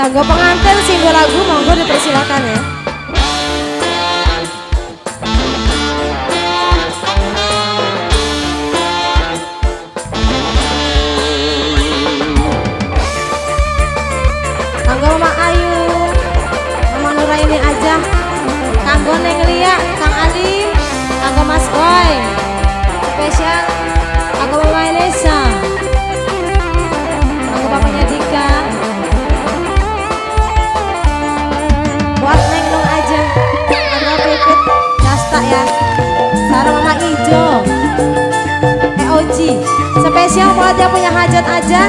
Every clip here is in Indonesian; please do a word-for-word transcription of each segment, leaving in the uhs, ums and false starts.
Kanggo pengantin singgah lagu monggo dipersilakan ya. Kanggo Mama Ayu, Mama Nuraini aja. Kanggo Neng Lia, Kang Ali, kanggo Mas Boy. Spesial kanggo Mama Inesa. Kanggo papanya Dika. Buat Neng Nung aja, kanggo Pipit, Nasta ya. Sarah Mama Ijo, E O G. Spesial buat yang punya hajat aja.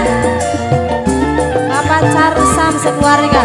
Bapak Carsam sekeluarga.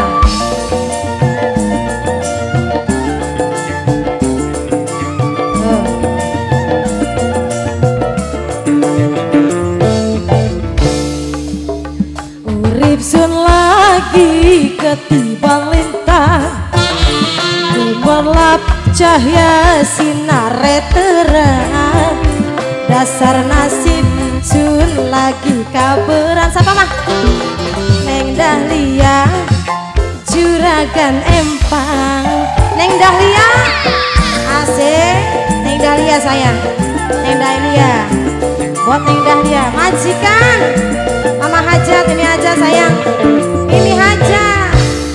Urip sun lagi ketimbang lintang, gemerlap cahaya sinare terang. Dasar nasib sun lagi kaberan. Siapa mah? Neng Dahlia, Juragan Empang. Neng Dahlia, asik. Neng Dahlia sayang, Neng Dahlia. Buat Neng Dahlia, majikan Mama Hajat ini aja sayang. Ini Hajat.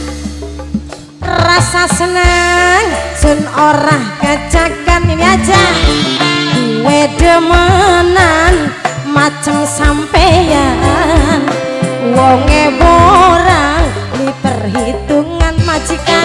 Rasa senang sun orah kacakan ini aja. Gue demenan macem sampeyan. Wonge borang di perhitungan majikan.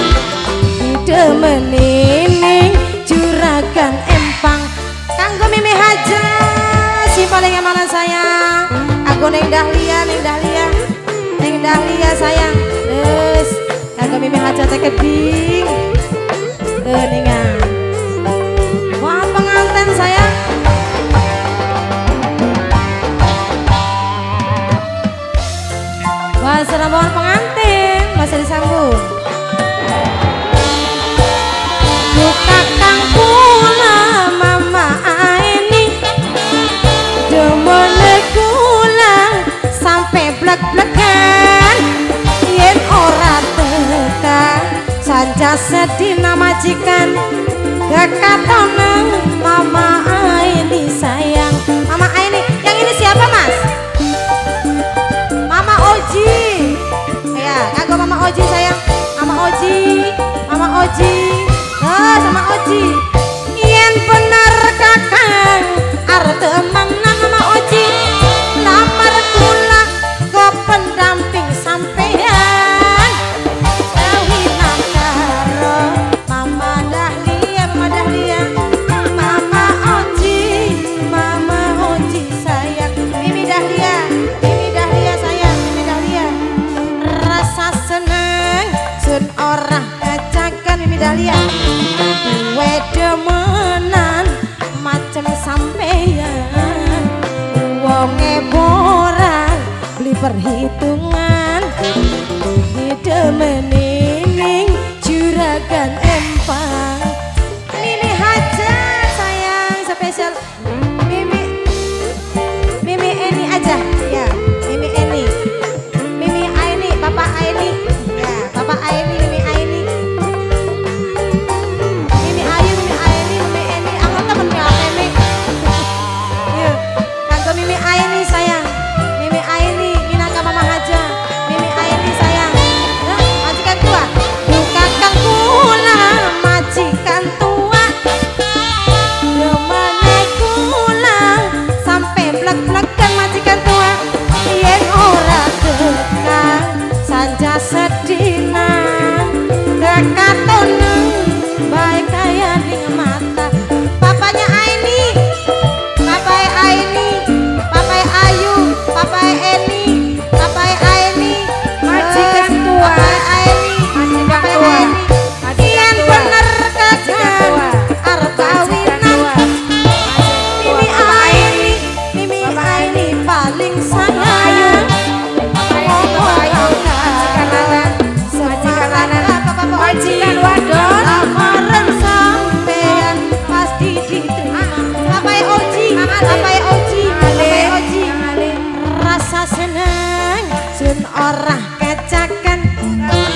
Demenin Juragan Empang. Kanggo Mimi Hajat si paling mana sayang. Aku Neng Dahlia, Neng Dahlia, Neng Dahlia sayang. Terus kanggo Mimi Hajat teh keding. Keningan. Wah pengantin sayang. Wah serambungan pengantin masih disambung. Kakang kula Mama Aini, demone kula sampai blek-blekan. Yen ora tekan sanja sedina majikan. Kekatonen Mama Aini sayang. Mama Aini, yang ini siapa Mas? Mama Oji. Ya, kagak Mama Oji sayang. Mama Oji, Mama Oji. Oh, sama Oji. Yen bener kakang arep temenan Mama Oji. Lamar kula ke pendamping sampean. Kawinan karo Mama Dahlia, Mama Dahlia. Mama Oji, Mama Oji sayang. Mimi Dahlia, Mimi Dahlia sayang, Mimi Dahlia. Rasa seneng sun orah kacakan Mimi Dahlia. Gue demenan macem sampeyan. Wonge borang beli perhitungan. Demenin Juragan Empang. Mimi Hajat sayang spesial. Mimi Mimi Eni aja ya. Mimi Eni, Mimi Aini, Papa Aini ya. Papa Aini, Mimi Aini. Mimi Ayu, Mimi Aini, Mimi Eni. Aku temen ya Mimi. Yuk, kanggo Mimi Aini sayang. Mimi Aini, minangka Mama Haja. Mimi Aini sayang. Hah, majikan tua. Duh kakang kula majikan tua. Demane kula sampai blek-blekan majikan tua. Yen ora tekan sanja sedina. Kekatonen baik kaya ning mata. Papanya Aini, papai Aini, papai Ayu, papai Eni, papai Aini, majikan tua. Papai Aini, majikan tua. Yen bener kakang arep kawinan. Mimi Aini, Mimi Aini paling sayang. Majikan lanang, majikan lanang, majikan wadon. Lamaran sampean pasti diterima. Papai Oji, Papai Oji, Papai Oji. Rasa seneng sun orah kacakan.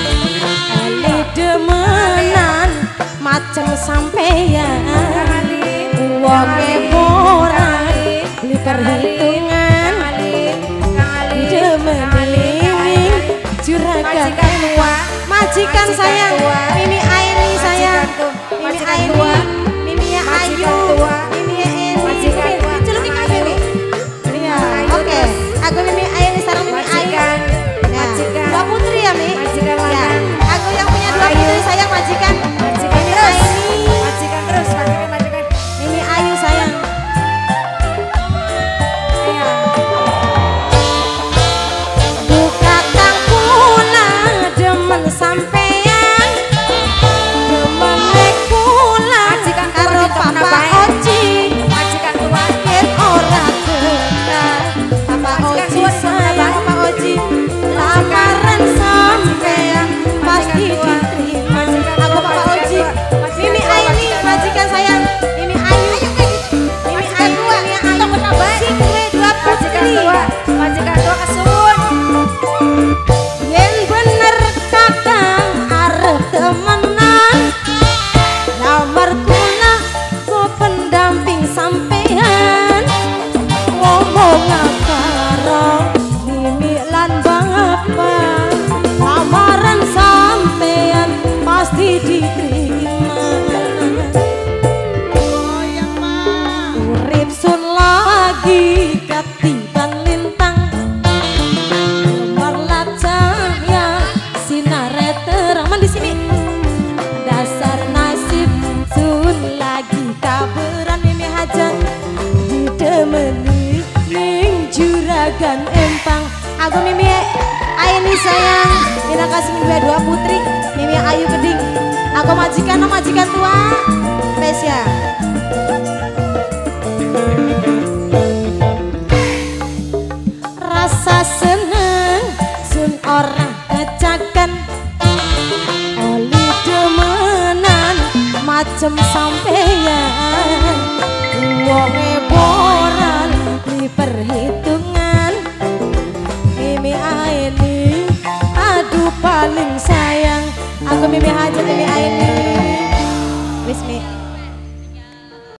sampeyan wonge ora beli perhitungan demening juragan majikan sayang Mimi Aini sayang Mimi Aini Mimi ya Ayu Mimi ya Eni celuki kafe nih iya oke aku Mimi Aini sekarang Mimi Ayu dua putri ya Mi ya aku yang punya dua putri sayang majikan Mimi Aini majikan terus majikan majikan Mimi Ayu sayang iya buka kang kula demen sampeyan demen nek kula karo Papa Oji majikan tua yen ora betah Papa Oji sayang Papa Oji lamaran sampeyan pasti diterima aku Papa Oji Mimi Aini majikan sayang Mimi Ayu Mimi Ayu Mimi Ayu sing duwe dua putri majikan tua kesuwun yen bener kakang arep temenan lamar kula ku pendamping sampean ngomong karo Mimi lan bapak lamaran sampean pasti diterima urip sun lagi katiban lintang gemerlap cahya sinare terang man di sini dasar nasib sun lagi kaberan Mimi hajat didemeni ning juragan empang aku Mimi Aini sayang kita kasih dua dua putri Mimi Ayu Keding aku majikan no majikan tua spesial rasa seneng sun orang kecakan oli demenan macem sampeyan wonge boran di perhitungan Mimi Aini aduh paling sayang aku Mimi Haja